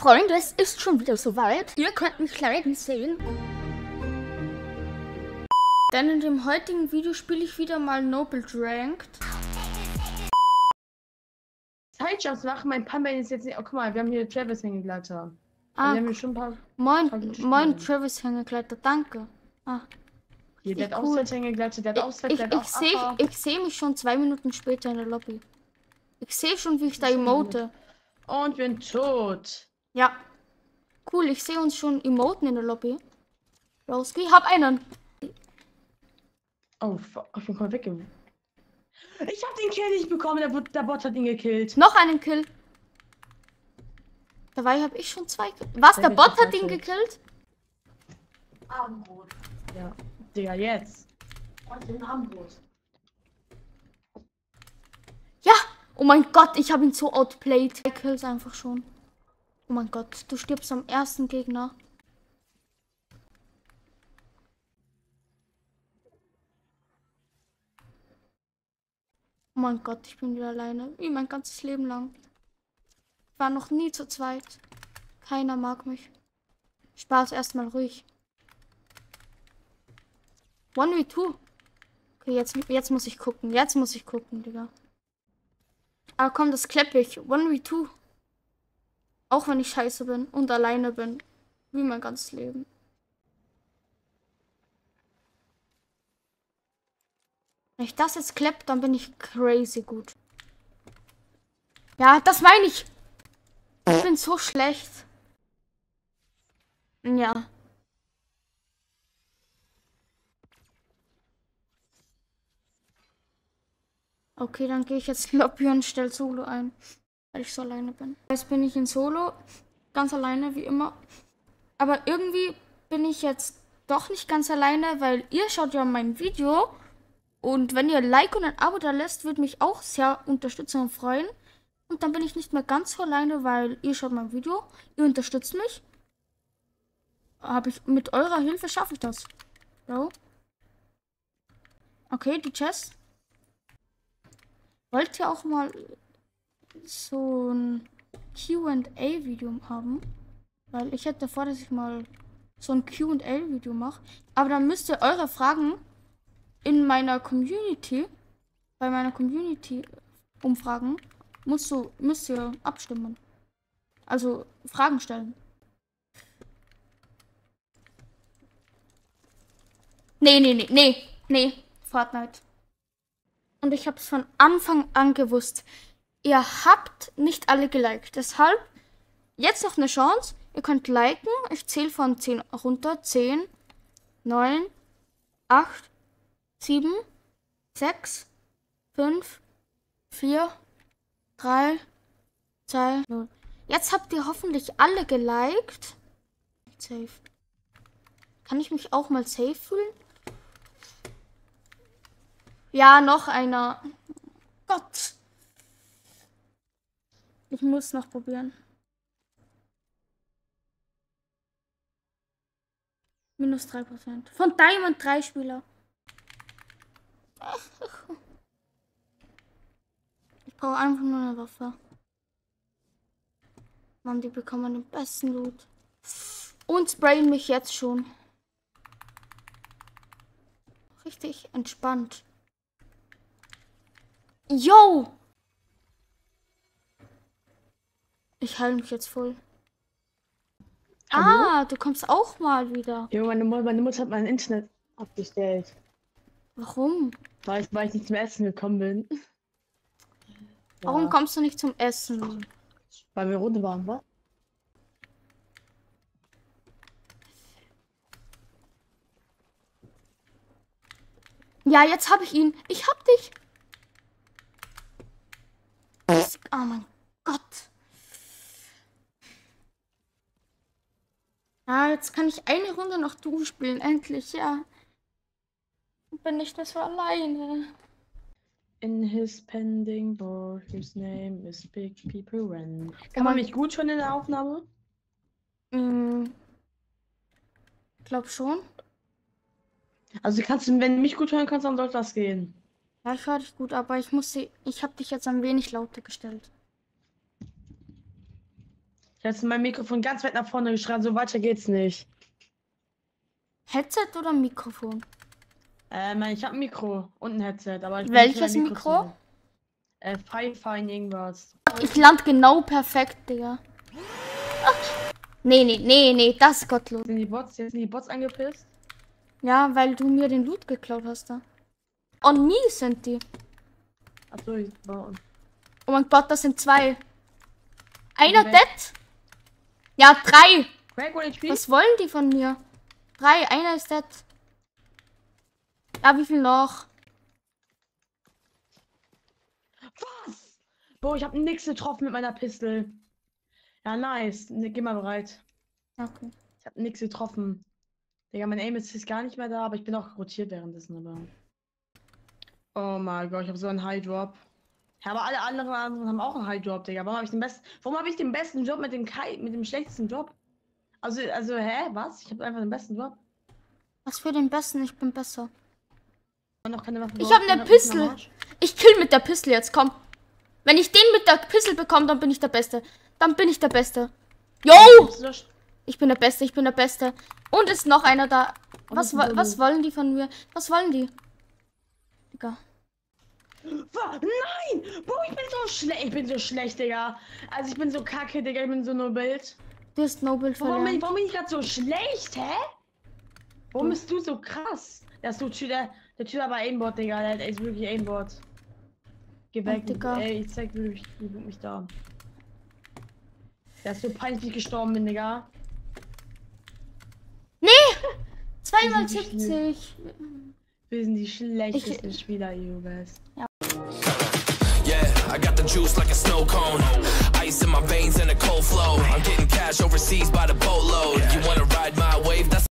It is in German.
Freunde, es ist schon wieder soweit. Ihr könnt mich leiden sehen. Denn in dem heutigen Video spiele ich wieder mal Noble Ranked. Zeitschafts machen, mein Pumpkin ist jetzt nicht. Oh, guck mal, wir haben hier Travis Hängegleiter. Ah, wir haben hier schon ein paar. Moin Travis Hängegleiter, danke. Ah, Hier, der hat cool. Auszeit Hängegleiter, der hat Auszeit, der hat auch. Ich sehe mich schon 2 Minuten später in der Lobby. Ich sehe schon, wie ich da emote. Und bin tot. Ja. Cool, ich sehe uns schon emoten in der Lobby. Rowski, hab einen. Oh, fuck, ich bin mal weg. Ich hab den Kill nicht bekommen, der Bot hat ihn gekillt. Noch einen Kill. Dabei habe ich schon 2 Kills. Was, der Bot hat ihn gekillt? Abendbrot. Ja, Digga, jetzt. Und den Abendbrot. Ja! Oh mein Gott, ich habe ihn so outplayed. 2 Kills einfach schon. Oh mein Gott, du stirbst am ersten Gegner. Oh mein Gott, ich bin wieder alleine. Wie mein ganzes Leben lang. Ich war noch nie zu zweit. Keiner mag mich. Spaß, erstmal ruhig. 1v2. Okay, jetzt muss ich gucken. Jetzt muss ich gucken, Digga. Aber komm, das kleppe ich. 1v2. Auch wenn ich scheiße bin und alleine bin. Wie mein ganzes Leben. Wenn ich das jetzt klepp, dann bin ich crazy gut. Ja, das meine ich. Ich bin so schlecht. Ja. Okay, dann gehe ich jetzt Lobby und stelle Solo ein. Weil ich so alleine bin. Jetzt bin ich in Solo. Ganz alleine, wie immer. Aber irgendwie bin ich jetzt doch nicht ganz alleine, weil ihr schaut ja mein Video. Und wenn ihr ein Like und ein Abo da lässt, würde mich auch sehr unterstützen und freuen. Und dann bin ich nicht mehr ganz so alleine, weil ihr schaut mein Video. Ihr unterstützt mich. Mit eurer Hilfe schaffe ich das. So. Okay, die Chess. Wollt ihr auch mal so ein Q&A-Video haben? Weil ich hätte vor, dass ich mal so ein Q&A-Video mache. Aber dann müsst ihr eure Fragen in meiner Community, bei meiner Community-Umfragen, müsst ihr abstimmen. Also Fragen stellen. Nee, Fortnite. Und ich habe es von Anfang an gewusst. Ihr habt nicht alle geliked. Deshalb jetzt noch eine Chance. Ihr könnt liken. Ich zähle von 10 runter. 10, 9, 8, 7, 6, 5, 4, 3, 2, 0. Jetzt habt ihr hoffentlich alle geliked. Safe. Kann ich mich auch mal safe fühlen? Ja, noch einer. Gott. Ich muss noch probieren. Minus 3%. Von Diamond 3 Spieler. Ich brauche einfach nur eine Waffe. Mann, die bekommen den besten Loot. Und sprayen mich jetzt schon. Richtig entspannt. Yo! Ich heile mich jetzt voll. Hallo? Ah, du kommst auch mal wieder. Ja, meine Mutter hat mein Internet abgestellt. Warum? Weil ich nicht zum Essen gekommen bin. Warum Ja. kommst du nicht zum Essen? Weil wir Runde waren, was? Ja, jetzt habe ich ihn. Ich hab dich. Oh mein Gott. Ja, jetzt kann ich eine Runde noch durchspielen. Endlich, ja. Bin nicht mehr so alleine. In his pending board, his name is Big People Run. Kann man mich gut schon in der Aufnahme? Ich glaube schon. Also kannst du, wenn du mich gut hören kannst, dann sollte das gehen. Ja, ich höre dich gut, aber ich habe dich jetzt ein wenig lauter gestellt. Ich Jetzt mein Mikrofon ganz weit nach vorne geschraubt, so weiter geht's nicht. Headset oder Mikrofon? Ich habe ein Mikro und ein Headset, aber ich Welches Mikro? Fine irgendwas. Ich land genau perfekt, Digga. Ach. Nee, das ist gottlos. Jetzt sind die Bots angepisst? Ja, weil du mir den Loot geklaut hast da. Oh, nie sind die. Achso, Oh mein Gott, das sind 2. Einer dead? Ja, 3. Was wollen die von mir? 3, einer ist dead. Ja, wie viel noch? Was? Boah, ich habe nichts getroffen mit meiner Pistole. Ja, nice. Geh mal bereit. Okay. Ich habe nichts getroffen. Digga, mein Aim ist gar nicht mehr da, aber ich bin auch rotiert währenddessen, aber. Oh mein Gott, ich habe so einen High Drop. Ja, aber alle anderen haben auch einen High Drop, Digga. Warum habe ich den besten Job mit dem schlechtesten Job? Also, hä? Was? Ich habe einfach den besten Job. Was für den besten? Ich bin besser. Noch keine Waffe ich habe eine Pistole. Ich kill mit der Pistole jetzt, komm. Wenn ich den mit der Pistole bekomme, dann bin ich der Beste. Yo! Ich bin der Beste. Und ist noch einer da. Was wollen die von mir? Was wollen die? Digga. Nein! Boah, ich bin so schlecht. Ich bin so schlecht, Digga. Also ich bin so kacke, Digga. Ich bin so no-build. Du bist no-build verloren. Warum bin ich gerade so schlecht, hä? Warum bist du so krass? Der Typ aber Aimbot, Digga. Der ist wirklich Aimbot. Geh weg, Digga. Ey, ich zeig wie mich da. Der ist so peinlich, wie ich gestorben bin, Digga. Nee! 2x70. Wir sind die schlechtesten Spieler, Jungs. Ja. Yeah, I got the juice like a snow cone. Ice in my veins and a cold flow. I'm getting cash overseas by the boatload.